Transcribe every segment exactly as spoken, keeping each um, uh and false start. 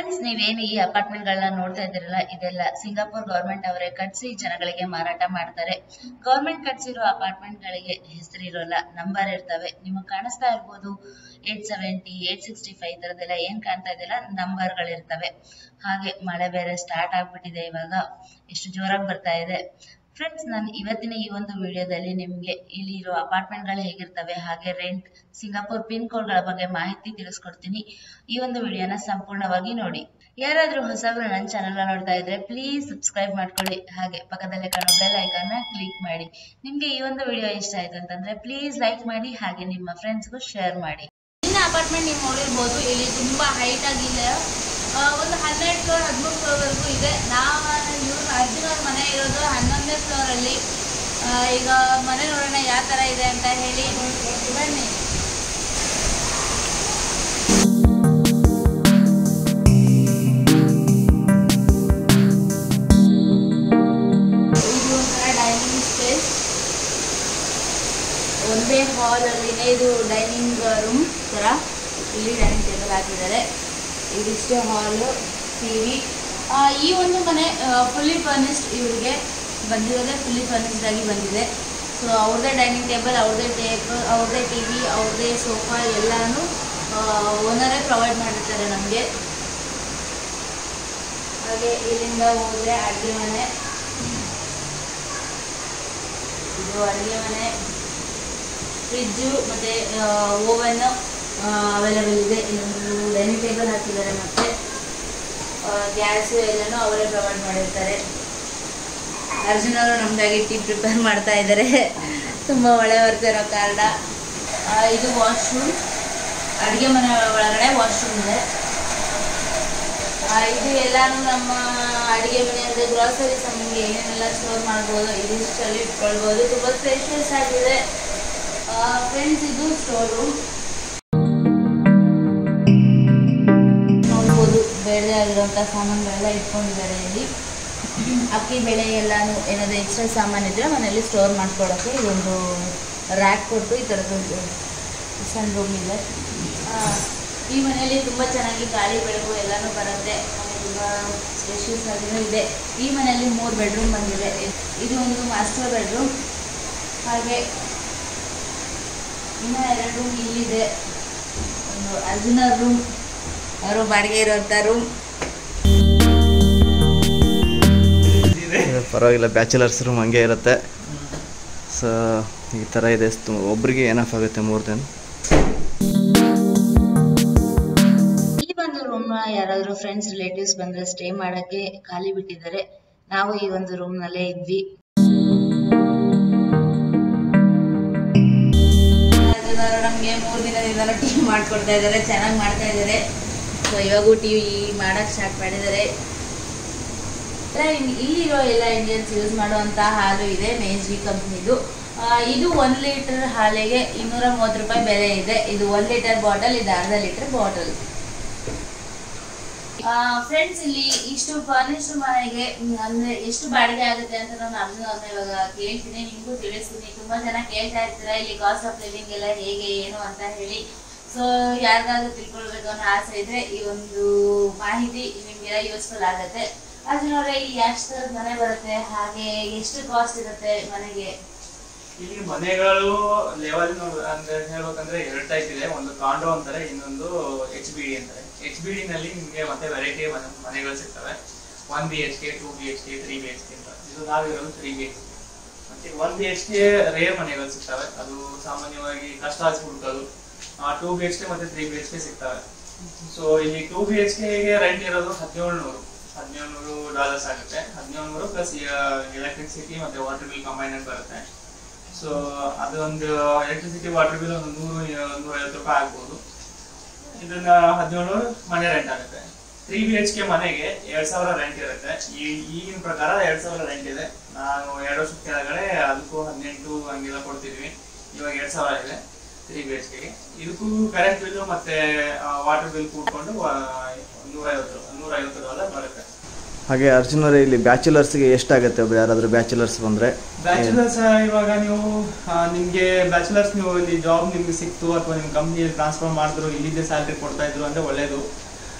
Friends, ನೀವೇನು ಈ apartment ಗಳನ್ನ ನೋಡ್ತಾ ಇದ್ದೀರಲ್ಲ, ಇದೆಲ್ಲ ಸಿಂಗಾಪುರ್ ಗವರ್ಮೆಂಟ್ ಅವರೇ ಕಟ್ಸಿ ಜನಗಳಿಗೆ ಮಾರಾಟ ಮಾಡ್ತಾರೆ. ಗವರ್ಮೆಂಟ್ ಕಟ್ಸಿರೋ ಅಪಾರ್ಟ್ಮೆಂಟ್ ಗಳಿಗೆ ಹೆಸರಿರೋಲ್ಲ, ನಂಬರ್ ಇರ್ತವೆ. ನಿಮಗೆ ಕಾಣಿಸ್ತಾ ಇರ್ಬೋದು eight seventy eight sixty five ತರದೆಲ್ಲ ಏನ್ ಕಾಣ್ತಾ ಇದೆಯಲ್ಲ, ನಂಬರ್ ಗಳಿರ್ತವೆ. ಹಾಗೆ ಮಳೆ ಬೇರೆ ಸ್ಟಾರ್ಟ್ ಆಗ್ಬಿಟ್ಟಿದೆ, ಇವಾಗ ಎಷ್ಟು ಜೋರಾಗಿ ಬರ್ತಾ ಇದೆ. ಫ್ರೆಂಡ್ಸ್, ನಾನು ಇವತ್ತಿನ ಈ ಒಂದು ವಿಡಿಯೋದಲ್ಲಿ ನಿಮ್ಗೆ ಇಲ್ಲಿ ಇರೋ ಅಪಾರ್ಟ್ಮೆಂಟ್ ಗಳು ಹೇಗಿರ್ತವೆ, ಹಾಗೆ ರೆಂಟ್, ಸಿಂಗಾಪುರ್ ಪಿನ್ ಕೋಡ್ ಗಳ ಬಗ್ಗೆ ಮಾಹಿತಿ ತಿಳಿಸ್ಕೊಡ್ತೀನಿ. ಈ ಒಂದು ವಿಡಿಯೋನ ಸಂಪೂರ್ಣವಾಗಿ ನೋಡಿ. ಯಾರಾದ್ರೂ ಹೊಸಬ್ರು ನನ್ನ ಚಾನೆಲ್ ನೋಡ್ತಾ ಇದ್ರೆ ಪ್ಲೀಸ್ ಸಬ್ಸ್ಕ್ರೈಬ್ ಮಾಡ್ಕೊಳ್ಳಿ, ಹಾಗೆ ಪಕ್ಕದಲ್ಲೇ ಕಾಣೋ ಬೆಲ್ ಐಕಾನ್ ನ ಕ್ಲಿಕ್ ಮಾಡಿ. ನಿಮ್ಗೆ ಈ ಒಂದು ವಿಡಿಯೋ ಇಷ್ಟ ಆಯ್ತು ಅಂತಂದ್ರೆ ಪ್ಲೀಸ್ ಲೈಕ್ ಮಾಡಿ, ಹಾಗೆ ನಿಮ್ಮ ಫ್ರೆಂಡ್ಸ್ಗೂ ಶೇರ್ ಮಾಡಿ. ಇನ್ನ ಅಪಾರ್ಟ್ಮೆಂಟ್ ನೀವು ನೋಡಿರ್ಬೋದು, ಇಲ್ಲಿ ತುಂಬಾ ಹೈಟ್ ಆಗಿದೆ. ಒಂದು ಹನ್ನೆರಡು ಫ್ಲೋರ್ ಹದಿಮೂರು ಫ್ಲೋರ್ ವರೆಗೂ ಇದೆ. ನಾವು ಇವ್ರು ಅರ್ಜುನ್ ಅವ್ರ ಮನೆ ಇರೋದು ಹನ್ನೊಂದನೇ ಫ್ಲೋರ್ ಅಲ್ಲಿ. ಈಗ ಮನೆ ನೋಡೋಣ ಯಾವ ತರ ಇದೆ ಅಂತ ಹೇಳಿ. ಬನ್ನಿ. ಇದು ಒಂಥರ ಡೈನಿಂಗ್ ಸ್ಪೇಸ್, ಒಂದೇ ಹಾಲ್ ಅಲ್ಲಿನೇ. ಇದು ಡೈನಿಂಗ್ ರೂಮ್ ತರ, ಇಲ್ಲಿ ಡೈನಿಂಗ್ ಟೇಬಲ್ ಹಾಕಿದ್ದಾರೆ. ಇದಿಷ್ಟೇ ಹಾಲು, ಟಿವಿ. ಈ ಒಂದು ಮನೆ ಫುಲ್ಲಿ ಫರ್ನಿಶ್ಡ್, ಇವರಿಗೆ ಬಂದಿರೋದೇ ಫುಲ್ಲಿ ಫರ್ನಿಶ್ಡ್ ಆಗಿ ಬಂದಿದೆ. ಸೊ ಅವ್ರದ್ದೇ ಡೈನಿಂಗ್ ಟೇಬಲ್, ಅವ್ರದ್ದೇ ಟೇಬಲ್, ಅವ್ರದ್ದೇ ಟಿ ವಿ, ಅವ್ರದ್ದೇ ಸೋಫಾ ಎಲ್ಲಾನು ಓನರೇ ಪ್ರೊವೈಡ್ ಮಾಡಿರ್ತಾರೆ ನಮಗೆ. ಹಾಗೆ ಇಲ್ಲಿಂದ ಹೋದರೆ ಅಡುಗೆ ಮನೆ, ಇದು ಅಡುಗೆ ಮನೆ, ಫ್ರಿಜ್ಜು ಮತ್ತು ಓವನ್ ಅವೈಲೇಬಲ್ ಇದೆ. ಇನ್ನೊಂದು ಡೈನಿಂಗ್ ಟೇಬಲ್ ಹಾಕಿದ್ದಾರೆ, ಮತ್ತು ಗ್ಯಾಸು ಎಲ್ಲನೂ ಅವರೇ ಪ್ರೊವೈಡ್ ಮಾಡಿರ್ತಾರೆ. ಅರ್ಜುನ್ ಅವರು ನಮಗಾಗಿ ಟೀ ಪ್ರಿಪೇರ್ ಮಾಡ್ತಾ ಇದ್ದಾರೆ, ತುಂಬ ಒಳ್ಳೆ ಬರ್ತಿರೋ ಕಾರಣ. ಇದು ವಾಶ್ರೂಮ್, ಅಡುಗೆ ಮನೆ ಒಳಗಡೆ ವಾಶ್ರೂಮ್ ಇದೆ. ಇದು ಎಲ್ಲಾನು ನಮ್ಮ ಅಡುಗೆ ಮನೆ ಅಂದರೆ ಗ್ರಾಸರೀಸ್ ನಮಗೆ ಏನೇನೆಲ್ಲ ಸ್ಟೋರ್ ಮಾಡ್ಬೋದು, ಇದಿಷ್ಟಲ್ಲಿ ಇಟ್ಕೊಳ್ಬೋದು. ತುಂಬ ಸ್ಪೇಷಿಯಸ್ ಆಗಿದೆ. ಫ್ರೆಂಡ್ಸ್, ಇದು ಸ್ಟೋರ್ ರೂಮ್. ನೋಡ್ಬೋದು, ಬೇಡದೇ ಆಗಿರುವಂಥ ಸಾಮಾನುಗಳೆಲ್ಲ ಇಟ್ಕೊಂಡಿದ್ದಾರೆ ಇಲ್ಲಿ. ಅಕ್ಕಿ ಬೆಳೆ ಎಲ್ಲಾನು ಏನಾದರೂ ಎಕ್ಸ್ಟ್ರಾ ಸಾಮಾನು ಇದ್ದರೆ ಮನೆಯಲ್ಲಿ ಸ್ಟೋರ್ ಮಾಡ್ಕೊಳ್ಳೋಕ್ಕೆ ಇದೊಂದು ರ್ಯಾಕ್ ಕೊಟ್ಟು ಈ ಥರದ್ದು ಸಣ್ಣ ರೂಮ್ ಇದೆ. ಈ ಮನೆಯಲ್ಲಿ ತುಂಬ ಚೆನ್ನಾಗಿ ಗಾಳಿ ಬೆಳಕು ಎಲ್ಲನೂ ಬರುತ್ತೆ. ತುಂಬ ಸ್ಪೇಷಿಯಸ್ ಆಗಿಯೂ ಇದೆ. ಈ ಮನೆಯಲ್ಲಿ ಮೂರು ಬೆಡ್ರೂಮ್ ಬಂದಿದೆ. ಇದು ಒಂದು ಮಾಸ್ಟರ್ ಬೆಡ್ರೂಮ್, ಹಾಗೆ ಇನ್ನೂ ಎರಡು ರೂಮ್ ಇಲ್ಲಿದೆ. ಒಂದು ಅರ್ಜುನ ರೂಮ್, ಅವರು ಬಾಡಿಗೆ ಇರೋಂಥ ರೂಮ್. ಪರವಾಗಿಲ್ಲ, ಬ್ಯಾಚುಲರ್ಸ್ ರೂಮ್ ಹಂಗೆ ಇರುತ್ತೆ. ಸೊ ಈ ಥರ ಇದೆ, ಒಬ್ರಿಗೆ ಏನಫ್ ಆಗುತ್ತೆ ಮೂರು ದಿನ. ಈ ಒಂದು ರೂಮ್ನ ಯಾರಾದರೂ ಫ್ರೆಂಡ್ಸ್ ರಿಲೇಟಿವ್ಸ್ ಬಂದರೆ ಸ್ಟೇ ಮಾಡೋಕ್ಕೆ ಖಾಲಿ ಬಿಟ್ಟಿದ್ದಾರೆ. ನಾವು ಈ ಒಂದು ರೂಮ್ನಲ್ಲೇ ಇದ್ವಿ. ನಮಗೆ ಮೂರು ದಿನದಿಂದ ಟೀ ಮಾಡ್ಕೊಡ್ತಾ ಇದ್ದಾರೆ, ಚೆನ್ನಾಗಿ ಮಾಡ್ತಾ ಇದ್ದಾರೆ. ಸೊ ಇವಾಗೂ ಟಿ ವಿ ಮಾಡೋಕ್ಕೆ ಸ್ಟಾರ್ಟ್ ಮಾಡಿದ್ದಾರೆ. ಇಲ್ಲಿರೋ ಎಲ್ಲ ಇಂಡಿಯನ್ಸ್ ಯೂಸ್ ಮಾಡುವಂಥ ಹಾಲು ಇದೆ, ಮೇಜ್ರಿ ಕಂಪ್ನಿದು. ಇದು ಒಂದು ಲೀಟರ್ ಹಾಲಿಗೆ ಇನ್ನೂರ ಮೂವತ್ತು ರೂಪಾಯಿ ಬೆಲೆ ಇದೆ. ಇದು ಒಂದು ಲೀಟರ್ ಬಾಟಲ್, ಇದು ಅರ್ಧ ಲೀಟರ್ ಬಾಟಲ್. ಫ್ರೆಂಡ್ಸ್, ಇಲ್ಲಿ ಇಷ್ಟು ಫರ್ನಿಶ್ಡ್ ಮನೆಗೆ ಅಂದ್ರೆ ಎಷ್ಟು ಬಾಡಿಗೆ ಆಗುತ್ತೆ ಅಂತ ನಾನು ಅರ್ಜುನ್ ಅವ್ರನ್ನ ಇವಾಗ ಕೇಳ್ತೀನಿ, ನಿಮಗೂ ತಿಳಿಸ್ತೀನಿ. ತುಂಬಾ ಜನ ಕೇಳ್ತಾ ಇರ್ತೀರಾ ಇಲ್ಲಿ ಕಾಸ್ಟ್ ಆಫ್ ಲಿವಿಂಗ್ ಎಲ್ಲ ಹೇಗೆ ಏನು ಅಂತ ಹೇಳಿ. ಸೊ ಯಾರಿಗಾದ್ರೂ ತಿಳ್ಕೊಳ್ಬೇಕು ಅನ್ನೋ ಆಸೆ ಇದ್ರೆ ಈ ಒಂದು ಮಾಹಿತಿ ನಿಮ್ಗೆಲ್ಲ ಯೂಸ್ಫುಲ್ ಆಗುತ್ತೆ. ಅರ್ಜುನ್ ಅವರೇ, ಇಲ್ಲಿ ಎಷ್ಟು ತರದ ಮನೆ ಬರುತ್ತೆ, ಹಾಗೆ ಎಷ್ಟು ಕಾಸ್ಟ್ ಇರುತ್ತೆ ಮನೆಗೆ? ಇಲ್ಲಿ ಮನೆಗಳು ಲೆವೆಲ್ ಅಂದ್ರೆ ಹೇಳ್ಬೇಕಂದ್ರೆ ಎರಡು ಟೈಪ್ ಇದೆ. ಒಂದು ಕಾಂಡೋ ಅಂತಾರೆ, ಇನ್ನೊಂದು ಎಚ್ ಬಿ ಡಿ ಅಂತಾರೆ. ಎಚ್ ಬಿ ಡಿ ನಲ್ಲಿ ನಿಮ್ಗೆ ಮತ್ತೆ ವೆರೈಟಿ ಮನೆಗಳು ಸಿಗ್ತವೆ. One B H K, two B H K, three B H K ಅಂತ. ಇದು ನಾವಿರೋದು ತ್ರೀ ಬಿ ಎಚ್ ಕೆ. ಮತ್ತೆ one B H K rare ಮನೆಗಳು ಸಿಗ್ತವೆ, ಅದು ಸಾಮಾನ್ಯವಾಗಿ ಕಷ್ಟ ಆಗಿ ಹುಡುಕೋದು. ಟೂ ಬಿ ಎಚ್ ಕೆ ಮತ್ತೆ ತ್ರೀ ಬಿ ಎಚ್ ಕೆ ಸಿಗ್ತವೆ. ಸೊ ಇಲ್ಲಿ ಟೂ ಬಿ ಎಚ್ ಕೆಗೆ ರೆಂಟ್ ಇರೋದು ಹದಿನೇಳು ನೂರು ಹದಿನೇಳು ನೂರು ಡಾಲರ್ಸ್ ಆಗುತ್ತೆ. ಹದಿನೇಳು ನೂರು ಪ್ಲಸ್ ಎಲೆಕ್ಟ್ರಿಸಿಟಿ ಮತ್ತೆ ವಾಟರ್ ಬಿಲ್ ಕಂಬೈನ್ ಆಗಿ ಬರುತ್ತೆ. ಸೊ ಅದೊಂದು ಎಲೆಕ್ಟ್ರಿಸಿಟಿ ವಾಟರ್ ಬಿಲ್ ಒಂದು ನೂರು ನೂರ ಐವತ್ತು ರೂಪಾಯಿ ಆಗ್ಬೋದು. ಇದನ್ನ ಹದಿನೇಳು ನೂರು ಮನೆ ರೆಂಟ್ ಆಗುತ್ತೆ. ತ್ರೀ ಬಿ ಎಚ್ ಕೆ ಮನೆಗೆ ಎರಡ್ ಸಾವಿರ ರೆಂಟ್ ಇರುತ್ತೆ. ಈ ಈಗಿನ ಪ್ರಕಾರ ಎರಡ್ ಸಾವಿರ ರೆಂಟ್ ಇದೆ. ನಾನು ಎರಡು ವರ್ಷದ ಕೆಳಗಡೆ ಅದಕ್ಕೂ ಹದಿನೆಂಟು ಹಂಗೆಲ್ಲ ಕೊಡ್ತಿದ್ವಿ. ಇವಾಗ ಎರಡ್ ಸಾವಿರ ಇದೆ ತ್ರೀ ಬಿ ಎಚ್ ಕೆಗೆ. ಇದಕ್ಕೂ ಕರೆಂಟ್ ಬಿಲ್ ಮತ್ತೆ ವಾಟರ್ ಬಿಲ್ ಕೂತ್ಕೊಂಡು ನೂರ ಐವತ್ತು ನೂರ ಐವತ್ತು ಡಾಲರ್ ಬರುತ್ತೆ. ಹಾಗೆ ಅರ್ಜುನ್ ಅವರೇ, ಇಲ್ಲಿ ಬ್ಯಾಚುಲರ್ಸ್ಗೆ ಎಷ್ಟಾಗುತ್ತೆ ಒಬ್ರು ಯಾರಾದರೂ ಬ್ಯಾಚುಲರ್ಸ್ ಬಂದರೆ? ಬ್ಯಾಚುಲರ್ಸ್ ಇವಾಗ ನೀವು ನಿಮಗೆ ಬ್ಯಾಚುಲರ್ಸ್ ನೀವು ಇಲ್ಲಿ ಜಾಬ್ ನಿಮ್ಗೆ ಸಿಕ್ತು ಅಥವಾ ನಿಮ್ಮ ಕಂಪ್ನಿಯಲ್ಲಿ ಟ್ರಾನ್ಸ್ಫರ್ ಮಾಡಿದ್ರು, ಇಲ್ಲಿದ್ದೇ ಸ್ಯಾಲ್ರಿ ಕೊಡ್ತಾ ಇದ್ರು ಅಂದರೆ ಒಳ್ಳೇದು.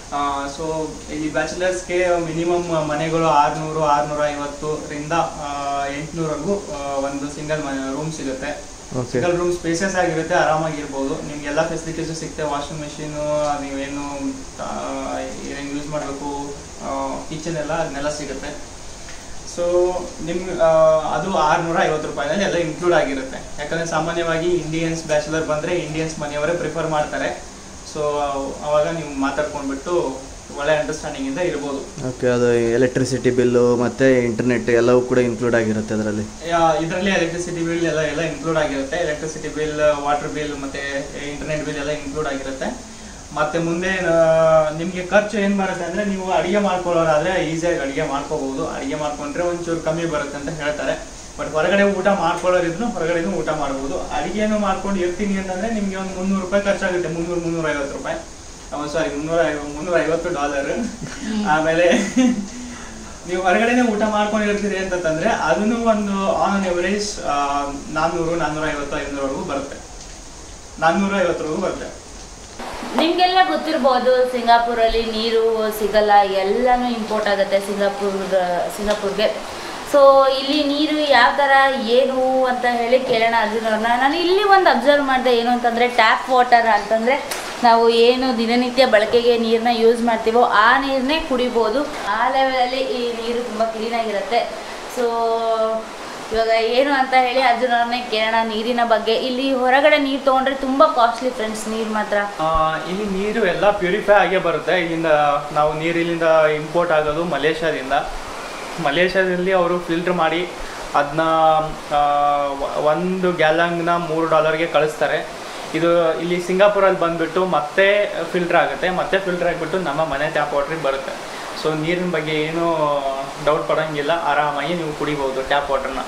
ಸೊ ಇಲ್ಲಿ ಬ್ಯಾಚುಲರ್ಸ್ಗೆ ಮಿನಿಮಮ್ ಮನೆಗಳು ಆರುನೂರು ಆರುನೂರ ಐವತ್ತರಿಂದ ಎಂಟುನೂರವರೆಗೂ ಒಂದು ಸಿಂಗಲ್ ರೂಮ್ ಸಿಗುತ್ತೆ. ಸಿಂಗಲ್ ರೂಮ್ ಸ್ಪೇಸಸ್ ಆಗಿರುತ್ತೆ, ಆರಾಮಾಗಿರ್ಬೋದು. ನಿಮ್ಗೆ ಎಲ್ಲ ಫೆಸಿಲಿಟೀಸು ಸಿಗುತ್ತೆ. ವಾಷಿಂಗ್ ಮೆಷಿನು, ನೀವೇನು ಏನೇನು ಯೂಸ್ ಮಾಡಬೇಕು, ಕಿಚನ್ ಎಲ್ಲ ಅದನ್ನೆಲ್ಲ ಸಿಗುತ್ತೆ. ಸೊ ನಿಮ್ಗೆ ಅದು ಆರುನೂರ ಐವತ್ತು ರೂಪಾಯಿನಲ್ಲಿ ಎಲ್ಲ ಇನ್ಕ್ಲೂಡ್ ಆಗಿರುತ್ತೆ. ಯಾಕಂದರೆ ಸಾಮಾನ್ಯವಾಗಿ ಇಂಡಿಯನ್ಸ್ ಬ್ಯಾಚುಲರ್ ಬಂದರೆ ಇಂಡಿಯನ್ಸ್ ಮನೆಯವರೇ ಪ್ರಿಫರ್ ಮಾಡ್ತಾರೆ. ಸೊ ಅವಾಗ ನೀವು ಮಾತಾಡ್ಕೊಂಡ್ಬಿಟ್ಟು ಒಳ್ಳೆ ಅಂಡರ್ಸ್ಟ್ಯಾಂಡಿಂಗಿಂದ ಇರ್ಬೋದು. ಓಕೆ, ಅದು ಎಲೆಕ್ಟ್ರಿಸಿಟಿ ಬಿಲ್ಲು ಮತ್ತು ಇಂಟರ್ನೆಟ್ ಎಲ್ಲವೂ ಕೂಡ ಇನ್ಕ್ಲೂಡ್ ಆಗಿರುತ್ತೆ ಅದರಲ್ಲಿ. ಇದರಲ್ಲಿ ಎಲೆಕ್ಟ್ರಿಸಿಟಿ ಬಿಲ್ ಎಲ್ಲ ಎಲ್ಲ ಇನ್ಕ್ಲೂಡ್ ಆಗಿರುತ್ತೆ. ಎಲೆಕ್ಟ್ರಿಸಿಟಿ ಬಿಲ್, ವಾಟರ್ ಬಿಲ್ ಮತ್ತು ಇಂಟರ್ನೆಟ್ ಬಿಲ್ ಎಲ್ಲ ಇನ್ಕ್ಲೂಡ್ ಆಗಿರುತ್ತೆ. ಮತ್ತು ಮುಂದೆ ನಿಮಗೆ ಖರ್ಚು ಏನು ಬರುತ್ತೆ ಅಂದರೆ, ನೀವು ಅಡುಗೆ ಮಾಡ್ಕೊಳ್ಳೋರಾದರೆ ಈಸಿಯಾಗಿ ಅಡುಗೆ ಮಾಡ್ಕೋಬೋದು. ಅಡುಗೆ ಮಾಡ್ಕೊಂಡ್ರೆ ಒಂಚೂರು ಕಮ್ಮಿ ಬರುತ್ತೆ ಅಂತ ಹೇಳ್ತಾರೆ. ಬಟ್ ಹೊರಗಡೆ ಊಟ ಮಾಡ್ಕೊಳ್ಳೋರಿದ್ರು ಹೊರಗಡೆನೂ ಊಟ ಮಾಡ್ಬೋದು. ಅಡುಗೆನೂ ಮಾಡ್ಕೊಂಡು ಇರ್ತೀನಿ ಅಂತಂದರೆ ನಿಮಗೆ ಒಂದು ಮುನ್ನೂರು ರೂಪಾಯಿ ಖರ್ಚಾಗುತ್ತೆ. ಮುನ್ನೂರು ಮುನ್ನೂರ ಐವತ್ತು ರೂಪಾಯಿ ಸಾರಿ ಮುನ್ನೂರ ಮುನ್ನೂರ ಐವತ್ತು ಡಾಲರ್. ಆಮೇಲೆ ನೀವು ಹೊರಗಡೆನೇ ಊಟ ಮಾಡ್ಕೊಂಡು ಇರ್ತೀರಿ ಅಂತಂದರೆ ಅದನ್ನು ಒಂದು ಆನ್ ಅನ್ ಎವರೇಜ್ ನಾನ್ನೂರು ನಾನ್ನೂರ ಐವತ್ತು ಐನೂರವರೆಗೂ ಬರುತ್ತೆ. ನಾನ್ನೂರ ಐವತ್ತರವರೆಗೂ ಬರುತ್ತೆ. ನಿಮಗೆಲ್ಲ ಗೊತ್ತಿರ್ಬೋದು, ಸಿಂಗಾಪುರಲ್ಲಿ ನೀರು ಸಿಗಲ್ಲ, ಎಲ್ಲನೂ ಇಂಪೋರ್ಟ್ ಆಗುತ್ತೆ ಸಿಂಗಾಪುರ್ ಸಿಂಗಾಪುರ್ಗೆ. ಸೊ ಇಲ್ಲಿ ನೀರು ಯಾವ ಥರ ಏನು ಅಂತ ಹೇಳಿ ಕೇಳೋಣ ಅರ್ಜುನ್ ಅವ್ರನ್ನ. ನಾನು ಇಲ್ಲಿ ಒಂದು ಅಬ್ಸರ್ವ್ ಮಾಡಿದೆ, ಏನು ಅಂತಂದರೆ ಟ್ಯಾಪ್ ವಾಟರ್ ಅಂತಂದರೆ ನಾವು ಏನು ದಿನನಿತ್ಯ ಬಳಕೆಗೆ ನೀರನ್ನ ಯೂಸ್ ಮಾಡ್ತೀವೋ ಆ ನೀರನ್ನೇ ಕುಡಿಬೋದು. ಆ ಲೆವೆಲಲ್ಲಿ ಈ ನೀರು ತುಂಬ ಕ್ಲೀನಾಗಿರುತ್ತೆ. ಸೊ ಇವಾಗ ಏನು ಅಂತ ಹೇಳಿ ಅರ್ಜುನ್ ಅವ್ರನ್ನೇ ಕೇಳೋಣ ನೀರಿನ ಬಗ್ಗೆ. ಇಲ್ಲಿ ಹೊರಗಡೆ ನೀರು ತೊಗೊಂಡ್ರೆ ತುಂಬ ಕಾಸ್ಟ್ಲಿ ಫ್ರೆಂಡ್ಸ್, ನೀರು ಮಾತ್ರ. ಇಲ್ಲಿ ನೀರು ಎಲ್ಲ ಪ್ಯೂರಿಫೈ ಆಗೇ ಬರುತ್ತೆ. ಇಲ್ಲಿಂದ ನಾವು ನೀರು ಇಲ್ಲಿಂದ ಇಂಪೋರ್ಟ್ ಆಗೋದು ಮಲೇಷ್ಯಾದಿಂದ. ಮಲೇಷ್ಯಾದಲ್ಲಿ ಅವರು ಫಿಲ್ಟ್ರ್ ಮಾಡಿ ಅದನ್ನ ಒಂದು ಗ್ಯಾಲಂಗ್ನ ಮೂರು ಡಾಲರ್ಗೆ ಕಳಿಸ್ತಾರೆ. ಇದು ಇಲ್ಲಿ ಸಿಂಗಾಪುರಲ್ಲಿ ಬಂದುಬಿಟ್ಟು ಮತ್ತೆ ಫಿಲ್ಟ್ರ್ ಆಗುತ್ತೆ. ಮತ್ತೆ ಫಿಲ್ಟ್ರ್ ಆಗಿಬಿಟ್ಟು ನಮ್ಮ ಮನೆ ಟ್ಯಾಪ್ ವಾಟ್ರಿಗೆ ಬರುತ್ತೆ. ಸೊ ನೀರಿನ ಬಗ್ಗೆ ಏನೂ ಡೌಟ್ ಪಡೋಂಗಿಲ್ಲ, ಆರಾಮಾಗಿ ನೀವು ಕುಡಿಬೋದು ಟ್ಯಾಪ್ ವಾಟರ್ನ.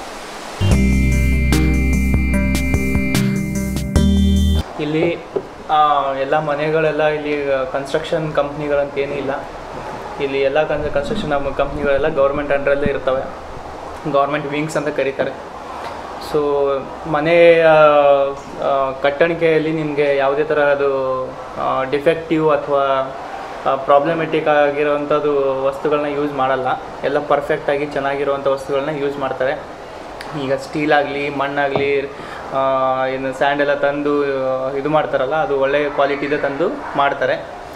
ಇಲ್ಲಿ ಎಲ್ಲ ಮನೆಗಳೆಲ್ಲ ಇಲ್ಲಿ ಕನ್ಸ್ಟ್ರಕ್ಷನ್ ಕಂಪ್ನಿಗಳಂತ ಏನಿಲ್ಲ. ಇಲ್ಲಿ ಎಲ್ಲ ಕನ್ ಕನ್ಸ್ಟ್ರಕ್ಷನ್ ಕಂಪ್ನಿಗಳೆಲ್ಲ ಗೌರ್ಮೆಂಟ್ ಅಂಡರಲ್ಲೇ ಇರ್ತವೆ. ಗೌರ್ಮೆಂಟ್ ವಿಂಗ್ಸ್ ಅಂತ ಕರೀತಾರೆ. ಸೊ ಮನೆಯ ಕಟ್ಟಣಿಕೆಯಲ್ಲಿ ನಿಮಗೆ ಯಾವುದೇ ಥರ ಅದು ಡಿಫೆಕ್ಟಿವ್ ಅಥವಾ ಪ್ರಾಬ್ಲಮೆಟಿಕ್ ಆಗಿರೋವಂಥದ್ದು ವಸ್ತುಗಳನ್ನ ಯೂಸ್ ಮಾಡಲ್ಲ. ಎಲ್ಲ ಪರ್ಫೆಕ್ಟಾಗಿ ಚೆನ್ನಾಗಿರುವಂಥ ವಸ್ತುಗಳನ್ನ ಯೂಸ್ ಮಾಡ್ತಾರೆ. ಈಗ ಸ್ಟೀಲ್ ಆಗಲಿ, ಮಣ್ಣಾಗಲಿ, ಏನು ಸ್ಯಾಂಡ್ ಎಲ್ಲ ತಂದು ಇದು ಮಾಡ್ತಾರಲ್ಲ, ಅದು ಒಳ್ಳೆಯ ಕ್ವಾಲಿಟಿದೇ ತಂದು ಮಾಡ್ತಾರೆ.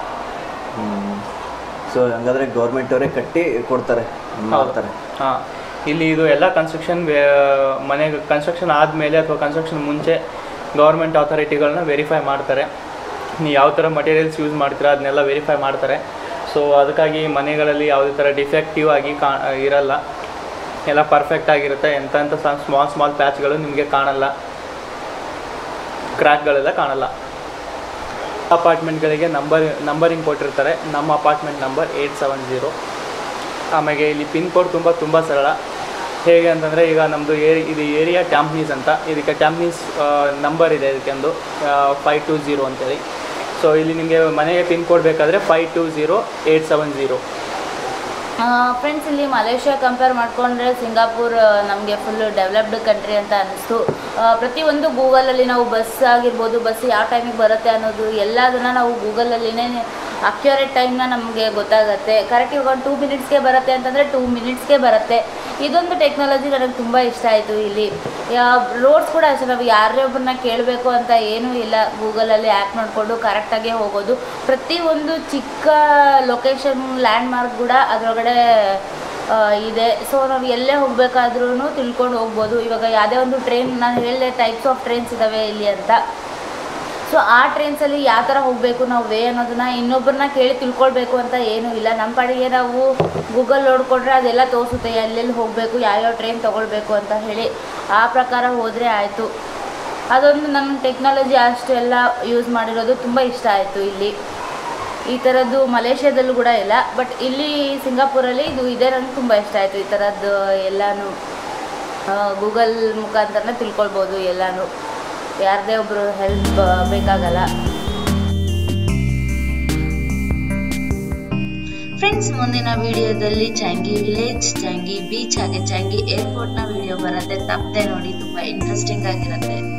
ಸೊ ಹಂಗಾದರೆ ಗೌರ್ಮೆಂಟ್ ಅವರೇ ಕಟ್ಟಿ ಕೊಡ್ತಾರೆ, ಮಾಡ್ತಾರೆ. ಹಾಂ, ಇಲ್ಲಿ ಇದು ಎಲ್ಲ ಕನ್ಸ್ಟ್ರಕ್ಷನ್ ಮನೆ ಕನ್ಸ್ಟ್ರಕ್ಷನ್ ಆದಮೇಲೆ ಅಥವಾ ಕನ್ಸ್ಟ್ರಕ್ಷನ್ ಮುಂಚೆ ಗೌರ್ಮೆಂಟ್ ಅಥಾರಿಟಿಗಳನ್ನ ವೆರಿಫೈ ಮಾಡ್ತಾರೆ. ನೀವು ಯಾವ ಥರ ಮಟೀರಿಯಲ್ಸ್ ಯೂಸ್ ಮಾಡ್ತೀರಾ ಅದನ್ನೆಲ್ಲ ವೆರಿಫೈ ಮಾಡ್ತಾರೆ. ಸೊ ಅದಕ್ಕಾಗಿ ಮನೆಗಳಲ್ಲಿ ಯಾವುದೇ ಥರ ಡಿಫೆಕ್ಟಿವ್ ಆಗಿ ಕಾ ಇರಲ್ಲ, ಎಲ್ಲ ಪರ್ಫೆಕ್ಟ್ ಆಗಿರುತ್ತೆ. ಎಂಥ ಸ್ಮಾಲ್ ಸ್ಮಾಲ್ ಪ್ಯಾಚ್ಗಳು ನಿಮಗೆ ಕಾಣಲ್ಲ, ಕ್ರ್ಯಾಕ್ಗಳೆಲ್ಲ ಕಾಣಲ್ಲ. ಅಪಾರ್ಟ್ಮೆಂಟ್ಗಳಿಗೆ ನಂಬರ್ ನಂಬರಿಂಗ್ ಕೊಟ್ಟಿರ್ತಾರೆ. ನಮ್ಮ apartment number eight seven zero. ಆಮೇಲೆ ಇಲ್ಲಿ ಪಿನ್ ಕೋಡ್ ತುಂಬ ತುಂಬ ಸರಳ. ಹೇಗೆ ಅಂತಂದರೆ, ಈಗ ನಮ್ಮದು ಏರಿ ಇದು ಏರಿಯಾ ಟ್ಯಾಂಪ್ನೀಸ್ ಅಂತ, ಇದಕ್ಕೆ ಟ್ಯಾಂಪ್ನೀಸ್ ನಂಬರ್ ಇದೆ ಇದಕ್ಕೊಂದು ಫೈವ್ ಟು ಝೀರೋ ಅಂತೇಳಿ. ಸೊ ಇಲ್ಲಿ ನಿಮಗೆ ಮನೆಗೆ ಪಿನ್ ಕೋಡ್ ಬೇಕಾದರೆ five two zero eight seven zero. Friends, ಇಲ್ಲಿ ಮಲೇಷ್ಯಾ ಕಂಪೇರ್ ಮಾಡಿಕೊಂಡ್ರೆ ಸಿಂಗಾಪುರ್ ನಮಗೆ ಫುಲ್ ಡೆವಲಪ್ಡ್ ಕಂಟ್ರಿ ಅಂತ ಅನ್ನಿಸ್ತು. ಪ್ರತಿಯೊಂದು ಗೂಗಲಲ್ಲಿ ನಾವು ಬಸ್ ಆಗಿರ್ಬೋದು, ಬಸ್ ಯಾವ ಟೈಮಿಗೆ ಬರುತ್ತೆ ಅನ್ನೋದು ಎಲ್ಲದನ್ನು ನಾವು ಗೂಗಲಲ್ಲಿನೇ ಅಕ್ಯುರೇಟ್ ಟೈಮ್ನ ನಮಗೆ ಗೊತ್ತಾಗುತ್ತೆ. ಕರೆಕ್ಟ್ ಇವಾಗ ಒಂದು ಟೂ ಮಿನಿಟ್ಸ್ಗೆ ಬರುತ್ತೆ ಅಂತಂದರೆ ಟೂ ಮಿನಿಟ್ಸ್ಗೆ ಬರುತ್ತೆ. ಇದೊಂದು ಟೆಕ್ನಾಲಜಿ ನನಗೆ ತುಂಬ ಇಷ್ಟ ಆಯಿತು. ಇಲ್ಲಿ ರೋಡ್ಸ್ ಕೂಡ ಅಷ್ಟೇ, ನಾವು ಯಾರೇ ಒಬ್ಬರನ್ನ ಕೇಳಬೇಕು ಅಂತ ಏನೂ ಇಲ್ಲ, ಗೂಗಲಲ್ಲಿ ಆ್ಯಪ್ ನೋಡಿಕೊಂಡು ಕರೆಕ್ಟಾಗೇ ಹೋಗೋದು. ಪ್ರತಿಯೊಂದು ಚಿಕ್ಕ ಲೊಕೇಶನ್ ಲ್ಯಾಂಡ್ ಮಾರ್ಕ್ ಕೂಡ ಅದರೊಳಗಡೆ ಇದೆ. ಸೊ ನಾವು ಎಲ್ಲೇ ಹೋಗಬೇಕಾದ್ರೂ ತಿಳ್ಕೊಂಡು ಹೋಗ್ಬೋದು. ಇವಾಗ ಯಾವುದೇ ಒಂದು ಟ್ರೈನ್, ನಾನು ಹೇಳಿದೆ ಟೈಪ್ಸ್ ಆಫ್ ಟ್ರೈನ್ಸ್ ಇದ್ದಾವೆ ಇಲ್ಲಿ ಅಂತ. ಸೊ ಆ ಟ್ರೈನ್ಸಲ್ಲಿ ಯಾವ ಥರ ಹೋಗಬೇಕು ನಾವು ವೇ ಅನ್ನೋದನ್ನು ಇನ್ನೊಬ್ಬರನ್ನ ಕೇಳಿ ತಿಳ್ಕೊಳ್ಬೇಕು ಅಂತ ಏನೂ ಇಲ್ಲ. ನಮ್ಮ ಪಾಡಿಗೆ ನಾವು ಗೂಗಲ್ ನೋಡಿಕೊಂಡ್ರೆ ಅದೆಲ್ಲ ತೋರಿಸುತ್ತೆ ಎಲ್ಲೆಲ್ಲಿ ಹೋಗಬೇಕು, ಯಾವ್ಯಾವ ಟ್ರೈನ್ ತೊಗೊಳ್ಬೇಕು ಅಂತ ಹೇಳಿ. ಆ ಪ್ರಕಾರ ಹೋದರೆ ಆಯಿತು. ಅದೊಂದು ನನ್ನ ಟೆಕ್ನಾಲಜಿ ಅಷ್ಟೆಲ್ಲ ಯೂಸ್ ಮಾಡಿರೋದು ತುಂಬ ಇಷ್ಟ ಆಯಿತು. ಇಲ್ಲಿ ಈ ಥರದ್ದು ಮಲೇಷ್ಯಾದಲ್ಲೂ ಕೂಡ ಇಲ್ಲ, ಬಟ್ ಇಲ್ಲಿ ಸಿಂಗಾಪುರಲ್ಲಿ ಇದು ಇದೆ, ನನಗೆ ತುಂಬ ಇಷ್ಟ ಆಯಿತು. ಈ ಥರದ್ದು ಎಲ್ಲನೂ ಗೂಗಲ್ ಮುಖಾಂತರನೇ ತಿಳ್ಕೊಳ್ಬೋದು. ಎಲ್ಲನೂ ಯಾರದೇ ಒಬ್ಬರು ಹೆಲ್ಪ್ ಬೇಕಾಗಲ್ಲ. ಫ್ರೆಂಡ್ಸ್, ಮುಂದಿನ ವಿಡಿಯೋದಲ್ಲಿ ಚಾಂಗಿ ವಿಲೇಜ್, ಚಾಂಗಿ ಬೀಚ್ ಹಾಗೆ ಚಾಂಗಿ ಏರ್ಪೋರ್ಟ್ನ ವಿಡಿಯೋ ಬರುತ್ತೆ. ತಪ್ಪದೆ ನೋಡಿ, ತುಂಬ ಇಂಟ್ರೆಸ್ಟಿಂಗ್ ಆಗಿರುತ್ತೆ.